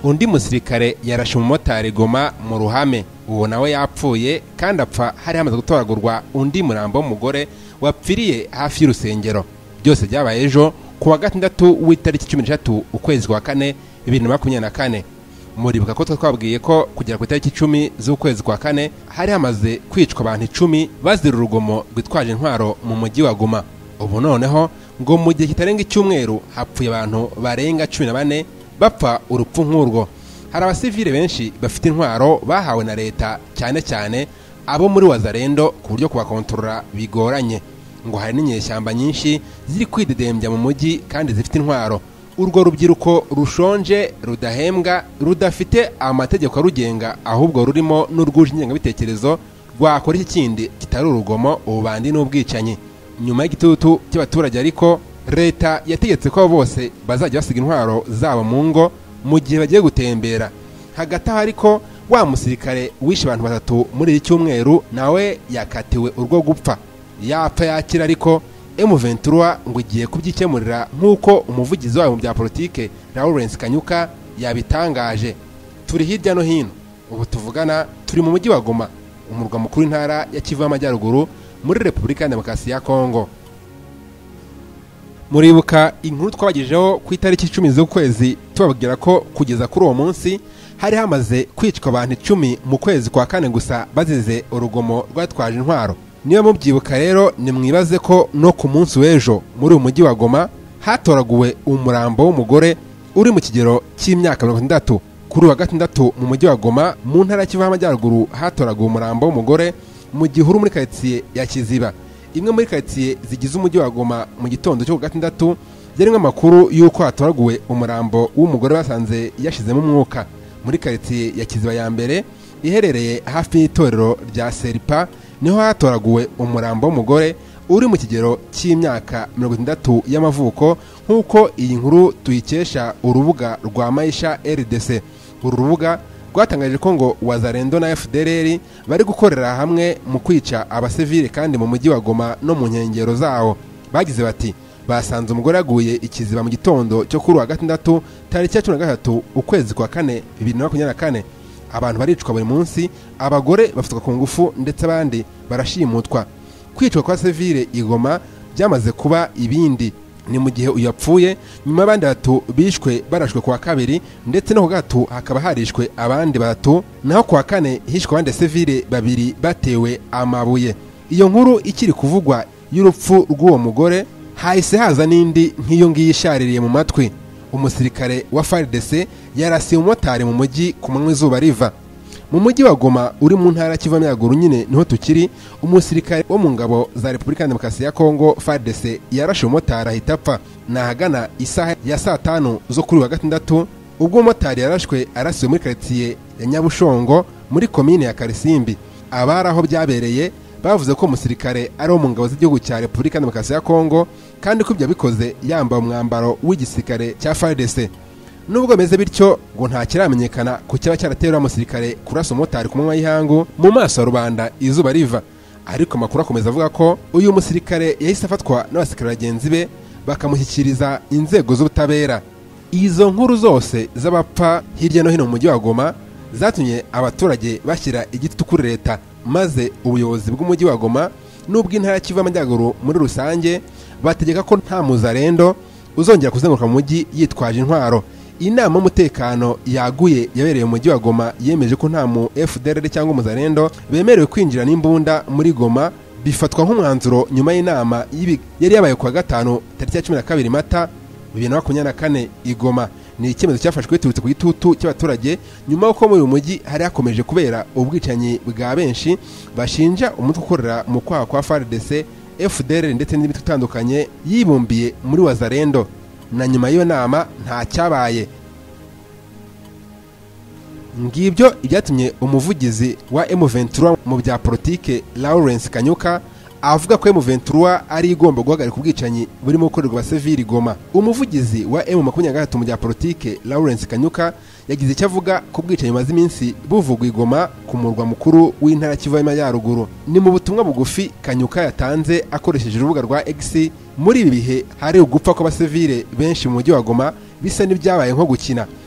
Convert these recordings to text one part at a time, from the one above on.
undi musirikare yarashe umumotari Goma mu ruhame, uwo nawe yapfuye kandi apfa hari hamaze gutoragurwa undi murambo w'umugore wapfiriye hafi y'urusengero. Byose byabaye ejo kuwa gatandatu w'itariki 13 ukwezi kwa kane 2024. Muribuka ko twabwiye ko kugera ku itariki 10 z'ukwezi kwa kane hari hamaze kwicwa abantu 10 bazira urugomo rwitwaje intwaro mu mujyi wa Goma. Ubu noneho ngo mu gihe kitarenga icyumweru hapfuye abantu barenga 14 bapfa urupfu nk'urwo. Hari abasivile benshi bafite intwaro bahawe na leta, cyane cyane abo muri wazarendo ku buryo kubakontorora bigoranye. Ngo hari n'inyeshyamba nyinshi ziri kwidedembya mu mujyi kandi zifite intwaro. Urwo rubyiruko rushonje, rudahembwa, rudafite amategeko arugenga, ahubwo rurimo n'urwuje ingengabitekerezo rwakora iki kindi kitari urugomo, ubandi n'ubwicanyi. Nyuma y'igitutu cy'abaturage ariko leta yategetse ko bose bazajya basiga intwaro zabo mu ngo mu gihe bagiye gutembera. Hagati aho ariko wa musirikare wishe abantu 3 muri iki cyumweru nawe yakatiwe urwo gupfa. Yapfa yakira ariko M23 ngo igiye kubyikemurira nk'uko umuvugizi wayo mu bya politike Lawrence Kanyuka yabitangaje. Turi hirya no hino, ubu tuvugana turi mu mujyi wa Goma, umurwa mukuru w'intara ya Kivu y'Amajyaruguru muri Repubulika ya Demokarasi ya Congo. Muribuka inkuru twabagejeho ku itariki 10 z'ukwezi tubabwira ko kugeza kuri uwo munsi hari hamaze kwicwa abantu 10 mu kwezi kwa kane gusa bazize urugomo rwatwaje intwaro. Niba mubyibuka rero nimwibaze ko no ku munsi w'ejo muri uyu mujyi wa Goma hatoraguwe umurambo w'umugore uri mu kigero cy'imyaka 60. Kuri wa gatandatu mu mujyi wa Goma mu ntara ya Kivu y'Amajyaruguru hatoraguwe umurambo w'umugore mu gihuru muri quartier ya Kiziba, imwe muri quartier zigize umujyi wa Goma. Mu gitondo cyo gatandatu yarimwe amakuru yuko hatoraguwe umurambo w'umugore basanze yashizemo umwuka muri quartier ya Kiziba ya mbere iherereye hafi y'itorero rya Seripa. Niho hatoraguwe umurambo w'umugore uri mu kigero cy'imyaka 60 y'amavuko, nk'uko iyi nkuru tuyikesha urubuga rwa Maisha RDC. Uru rubuga rwatangaje ko ngo wazarendo na FDLR bari gukorera hamwe mu kwica abasivile kandi mu mujyi wa Goma no mu nkengero zawo. Bagize bati basanze umugore aguye ikiziba mu gitondo cyo kuri wa gatandatu tariki ya 13 ukwezi kwa kane 2024. Abantu baricwa buri munsi, abagore bafatwa ku ngufu ndetse abandi barashimutwa. Kwicwa kwa civile igoma byamaze kuba ibindi. Ni mu gihe uyapfuye nyuma abandi 3 bishwe barashwe kwa kabiri, ndetse no gato hakaba harishwe abandi 3, naho kwa kane hishwe abandi civile 2 batewe amabuye. Iyo nkuru ikiri kuvugwa y'urupfu rw'uwo mugore hahise haza n'indi nk'iyo ngiyi ishaririye mu matwi. Umusirikare wa FARDC yarasiye umumotari mu mujyi ku manywa izuba riva. Mu mujyi wa Goma uri mu ntara ya Kivu y'Amajyaruguru nyine niho tukiri. Umusirikare wo mu ngabo za Repubulika ya Demokarasi ya Congo FARDC yarashe umumotari ahita apfa nahagana isaha ya saa 5 zo kuri wa gatandatu, ubwo umumotari yarashwe arasiwe muri quartier ya Nyabushongo muri commune ya Karisimbi. Abari aho byabereye bavuze ko umusirikare ari wo mu ngabo z'igihugu cya Repubulika ya Demokarasi ya Congo kandi ko ibyo bikoze yambaye umwambaro w'igisirikare cya FARDC. Nubwo bimeze bityo ngo nta kiramenyekana ku cyaba cyaratera umusirikare kurasa umumotari ku manywa y'ihangu mu maso ya rubanda izuba riva. Ariko amakuru akomeza avuga ko uyu musirikare yahise afatwa n'abasirikare bagenzi be bakamushyikiriza inzego z'ubutabera. Izo nkuru zose z'abapfa hirya no hino mu mujyi wa Goma zatumye abaturage bashyira igitutu kuri leta, maze ubuyobozi bw'umujyi wa Goma n'ubw'intara ya Kivu y'Amajyaruguru muri rusange bategeka ko nta muzarendo uzongera kuzenguruka mu mujyi yitwaje intwaro. Inama y'umutekano yaguye yabereye mu mujyi wa Goma yemeje ko nta mu FDLR cyangwa umuzarendo bemerewe kwinjira n'imbunda muri Goma. Bifatwa nk'umwanzuro nyuma y'inama yari yabaye kwa gatanu tariki ya 12 Mata 2024 i Goma. Ni icyemezo cyafashwe biturutse ku gitutu cy'abaturage nyuma y'uko muri uyu mujyi hari hakomeje kubera ubwicanyi bwa benshi bashinja umutwe ukorera mu kwaha kwa FARDC, FDLR ndetse n'ibiti bitandukanye yibumbiye muri wazarendo. Na nyuma y'iyo nama nta cyabaye. Ngibyo ibyatumye umuvugizi wa M23 mu bya politike Lawrence Kanyuka avuga ko M23 ari igomba guhagarika ubwicanyi burimo gukorerwa abasivili Goma. Umuvugizi wa M23 mu bya politike Lawrence Kanyuka yagize icyo avuga ku bwicanyi maze iminsi buvugwa Goma ku murwa mukuru w'intara Kivu y'Amajyaruguru. Ni mu butumwa bugufi Kanyuka yatanze akoresheje urubuga rwa X. Muri ibi bihe hari ugupfa kw'abasivile benshi mu mujyi wa Goma bisa n'ibyabaye nko gukina.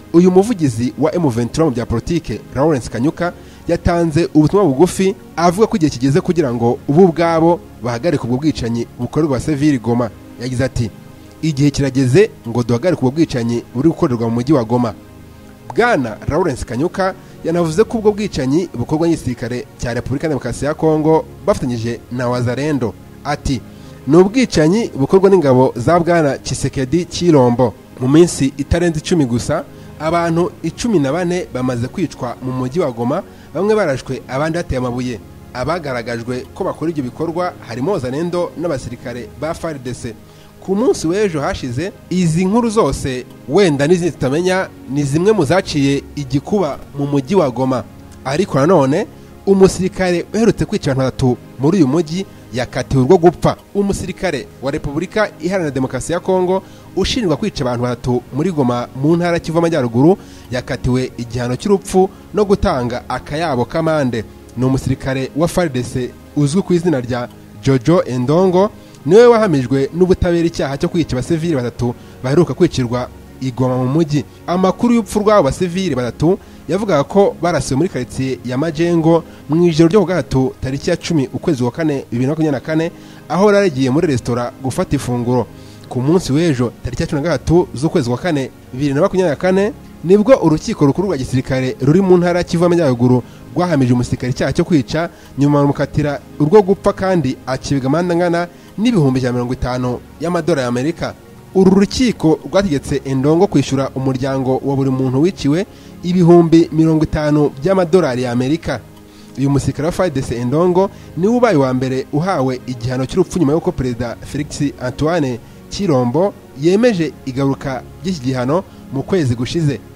uyu muvugizi wa M23 mu bya politike Lawrence Kanyuka yatanze ubutumwa bugufi avuga ko igihe kigeze kugira ngo ubu bwabo bahagarike ubwo bwicanyi bukorerwa Abasivile Goma. Yagize ati igihe kirageze ngo duhagarike ubwo bwicanyi buri gukorerwa mu mujyi wa Goma. Bwana Lawrence Kanyuka yanavuze ko ubwo bwicanyi bukorwa n'Igisirikare cya Repubulika Demokarasi ya Congo bafatanyije na Wazalendo. Ati ni ubwicanyi bukorwa n'ingabo za Bwana Tshisekedi Chilombo. Mu minsi itarenze 10 gusa abantu 14 bamaze kwicwa mu mujyi wa Goma, bamwe barashwe abandi hateye amabuye. Abagaragajwe ko bakora ibyo bikorwa harimo Wazalendo n'abasirikare ba FARDC. Ku munsi w'ejo hashize izi nkuru zose wenda n'izindi tutamenya ni zimwe mu zaciye igikuba mu mujyi wa Goma. Ariko nanone umusirikare uherutse kwica abantu 3 muri uyu mujyi yakatiwe urwo gupfa. Umusirikare wa Repubulika Iharanira Demokarasi ya Congo ushinjwa kwica abantu 3 muri Goma mu ntara Kivu Amajyaruguru yakatiwe igihano cy'urupfu no gutanga akayabo kamande. Ni umusirikare wa FARDC uzwi ku izina rya Jojo Endongo, niwe wahamijwe n'ubutabera icyaha cyo kwica abasivili 3 baheruka kwicirwa igoma mu mujyi. Amakuru y'upfu rw'abo basivili 3 yavugaga ko barasiwe muri quartier ya Majengo mu ijoro ryo ku gatatu tariki ya 10 ukwezi wa 4 2024 aho raragiye muri restaurant gufata ifunguro. Ku munsi w'ejo tariki ya 13 z'ukwezi wa 4 2024 nibwo urukiko rukuru rwa gisirikare ruri mu ntara Kivu Amajyaruguru rwahamije umusirikare icyaha cyo kwica, nyuma bamukatira urwo gupfa kandi acibwa amande angana n'ibihumbi 50 y'amadolari y'Amerika. Uru rukiko rwategetse Endongo kwishyura umuryango wa buri muntu wiciwe ibihumbi 50 by'amadolari y'Amerika. Uyu musirikare wa FARDC Endongo ni ubaye wa mbere uhawe igihano cy'urupfu nyuma y'uko Perezida Felix Antoine Chilombo yemeje igaruka ry'iki gihano mu kwezi gushize.